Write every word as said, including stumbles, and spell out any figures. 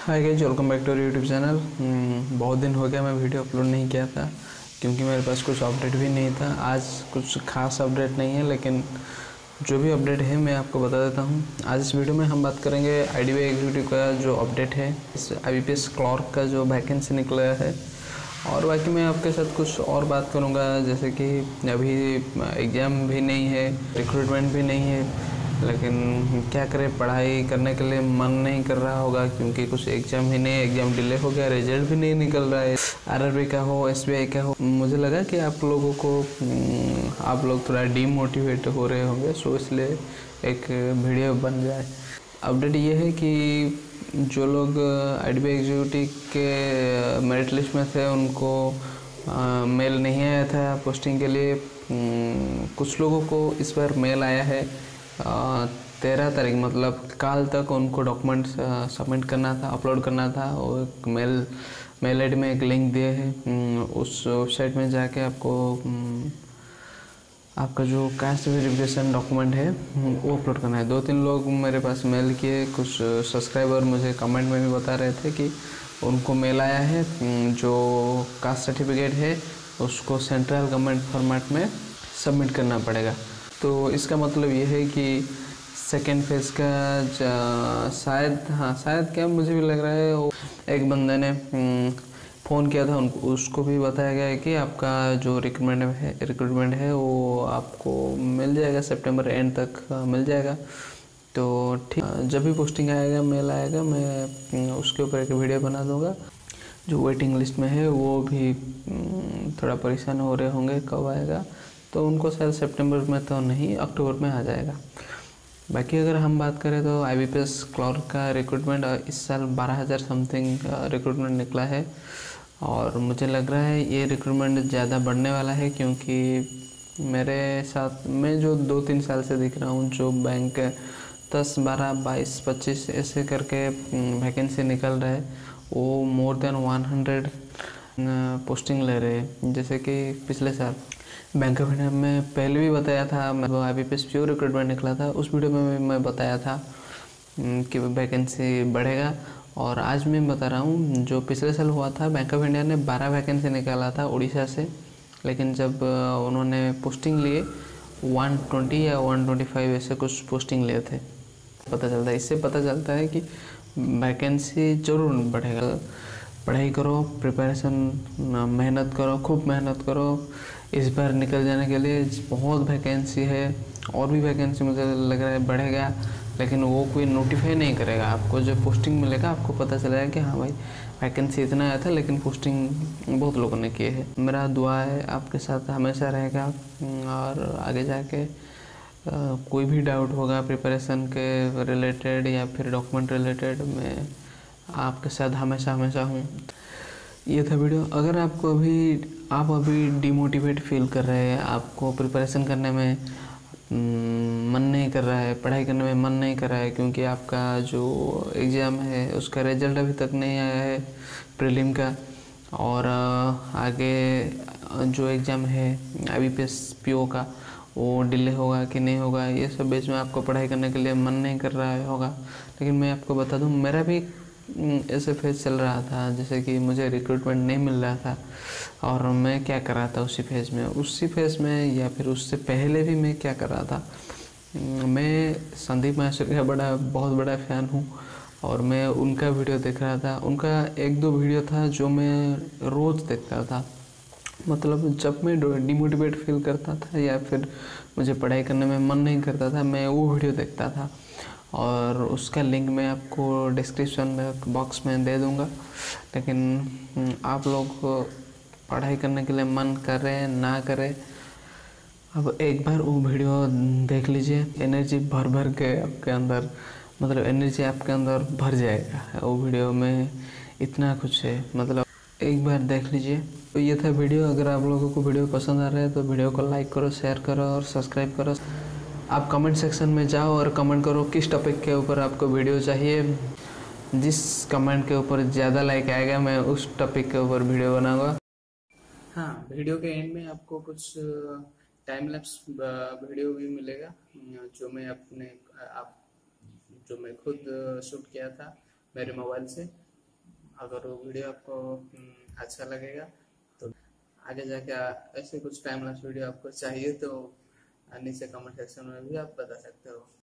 Hi guys, welcome back to YouTube channel. बहुत दिन हो गया मैं वीडियो अपलोड नहीं किया था क्योंकि मेरे पास कुछ अपडेट भी नहीं था। आज कुछ खास अपडेट नहीं है, लेकिन जो भी अपडेट है मैं आपको बता देता हूं। आज इस वीडियो में हम बात करेंगे आईडीबीआई एग्जीक्यूटिव का जो अपडेट है, इस आईबीपीएस क्लर्क का जो वैकेंसी निकला है, और बाकी मैं आपके साथ कुछ और बात करूंगा। जैसे कि अभी एग्ज़ाम भी नहीं है, रिक्रूटमेंट भी नहीं है, लेकिन क्या करें, पढ़ाई करने के लिए मन नहीं कर रहा होगा क्योंकि कुछ एग्ज़ाम ही नहीं, एग्ज़ाम डिले हो गया, रिजल्ट भी नहीं निकल रहा है। आरआरबी का हो, एसबीआई का हो, मुझे लगा कि आप लोगों को आप लोग थोड़ा डीमोटिवेट हो रहे होंगे, सो इसलिए एक वीडियो बन जाए। अपडेट ये है कि जो लोग आईडीबीआई एग्जीक्यूटिव के मेरिट लिस्ट में थे उनको आ, मेल नहीं आया था पोस्टिंग के लिए। कुछ लोगों को इस बार मेल आया है। तेरह तारीख मतलब कल तक उनको डॉक्यूमेंट सबमिट करना था, अपलोड करना था। और एक मेल मेल आई डी में एक लिंक दिए हैं, उस वेबसाइट में जाके आपको आपका जो कास्ट वेरिफिकेशन डॉक्यूमेंट है वो अपलोड करना है। दो तीन लोग मेरे पास मेल किए, कुछ सब्सक्राइबर मुझे कमेंट में भी बता रहे थे कि उनको मेल आया है, जो कास्ट सर्टिफिकेट है उसको सेंट्रल गवर्नमेंट फॉर्मेट में सबमिट करना पड़ेगा। तो इसका मतलब ये है कि सेकेंड फेज़ का शायद हाँ शायद क्या मुझे भी लग रहा है, वो एक बंदे ने फ़ोन किया था, उनको उसको भी बताया गया है कि आपका जो रिक्रूटमेंट है रिक्रूटमेंट है वो आपको मिल जाएगा, सितंबर एंड तक मिल जाएगा। तो ठीक, जब भी पोस्टिंग आएगा, मेल आएगा, मैं उसके ऊपर एक वीडियो बना दूंगा। जो वेटिंग लिस्ट में है वो भी थोड़ा परेशान हो रहे होंगे कब आएगा, तो उनको शायद सितंबर में तो नहीं, अक्टूबर में आ जाएगा। बाकी अगर हम बात करें तो आईबीपीएस क्लर्क का रिक्रूटमेंट इस साल बारह हज़ार समथिंग रिक्रूटमेंट निकला है, और मुझे लग रहा है ये रिक्रूटमेंट ज़्यादा बढ़ने वाला है क्योंकि मेरे साथ मैं जो दो तीन साल से दिख रहा हूँ, जो बैंक दस बारह बाईस पच्चीस ऐसे करके वैकेंसी निकल रहा है, वो more than one hundred posting ले रहे हैं। जैसे कि पिछले साल बैंक ऑफ इंडिया में पहले भी बताया था, मैं आईबीपीएस प्योर रिक्रूटमेंट निकला था, उस वीडियो में मैं बताया था कि वैकेंसी बढ़ेगा। और आज मैं बता रहा हूँ, जो पिछले साल हुआ था, बैंक ऑफ इंडिया ने बारह वैकेंसी निकाला था उड़ीसा से, लेकिन जब उन्होंने पोस्टिंग लिए वन ट्वेंटी या वन ट्वेंटी फाइव ऐसे कुछ पोस्टिंग लिए थे। पता चलता है, इससे पता चलता है कि वैकेंसी जरूर बढ़ेगा। पढ़ाई करो, प्रिपरेशन, मेहनत करो, खूब मेहनत करो। इस बार निकल जाने के लिए बहुत वैकेंसी है, और भी वैकेंसी मुझे लग रहा है बढ़ेगा, लेकिन वो कोई नोटिफाई नहीं करेगा। आपको जो पोस्टिंग मिलेगा आपको पता चलेगा कि हाँ भाई वैकेंसी इतना आया था, लेकिन पोस्टिंग बहुत लोगों ने किए है। मेरा दुआ है आपके साथ हमेशा रहेगा, और आगे जाके कोई भी डाउट होगा प्रिपरेशन के रिलेटेड या फिर डॉक्यूमेंट रिलेटेड, मैं आपके साथ हमेशा हमेशा हूँ। ये था वीडियो। अगर आपको अभी आप अभी डिमोटिवेट फील कर रहे हैं, आपको प्रिपरेशन करने में मन नहीं कर रहा है, पढ़ाई करने में मन नहीं कर रहा है क्योंकि आपका जो एग्ज़ाम है उसका रिजल्ट अभी तक नहीं आया है प्रीलिम का, और आगे जो एग्ज़ाम है आईबीपीएस पीओ का वो डिले होगा कि नहीं होगा, ये सब बीच में आपको पढ़ाई करने के लिए मन नहीं कर रहा है होगा। लेकिन मैं आपको बता दूं, मेरा भी ऐसे फेज चल रहा था, जैसे कि मुझे रिक्रूटमेंट नहीं मिल रहा था और मैं क्या कर रहा था उसी फेज़ में उसी फेज़ में या फिर उससे पहले भी मैं क्या कर रहा था। मैं संदीप माहेश्वरी का बड़ा बहुत बड़ा फ़ैन हूँ, और मैं उनका वीडियो देख रहा था। उनका एक दो वीडियो था जो मैं रोज़ देखता था, मतलब जब मैं डिमोटिवेट फील करता था या फिर मुझे पढ़ाई करने में मन नहीं करता था, मैं वो वीडियो देखता था, और उसका लिंक मैं आपको डिस्क्रिप्शन बॉक्स में दे दूंगा। लेकिन आप लोग पढ़ाई करने के लिए मन कर रहे हैं ना करें, अब एक बार वो वीडियो देख लीजिए, एनर्जी भर भर के आपके अंदर, मतलब एनर्जी आपके अंदर भर जाएगा। वो वीडियो में इतना कुछ है, मतलब एक बार देख लीजिए। तो ये था वीडियो। अगर आप लोगों को वीडियो पसंद आ रहा है तो वीडियो को लाइक करो, शेयर करो और सब्सक्राइब करो। आप कमेंट सेक्शन में जाओ और कमेंट करो किस टॉपिक के ऊपर आपको वीडियो चाहिए। जिस कमेंट के ऊपर ज़्यादा लाइक आएगा मैं उस टॉपिक के ऊपर वीडियो बनाऊंगा। हाँ, वीडियो के एंड में आपको कुछ टाइम लैप्स वीडियो भी मिलेगा, जो मैं अपने आप जो मैं खुद शूट किया था मेरे मोबाइल से। अगर वो वीडियो आपको अच्छा लगेगा तो आगे जाके ऐसे कुछ टाइम लैप्स वीडियो आपको चाहिए तो नीचे कमेंट सेक्शन में भी आप बता सकते हो।